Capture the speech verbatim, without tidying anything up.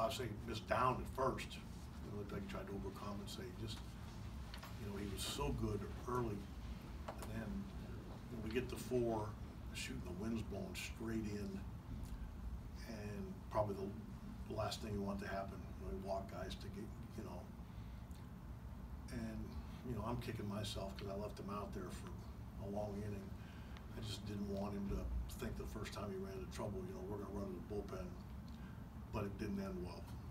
obviously missed down at first. It looked like he tried to overcompensate. Just, you know, he was so good early. And then when we get to four, shooting the wind's blowing straight in. And probably the, the last thing you want to happen, you know, we walk guys to get, you know. And, you know, I'm kicking myself because I left him out there for a long inning. I just didn't want him to think the first time he ran into trouble, you know, we're going to run to the bullpen. But it didn't end well.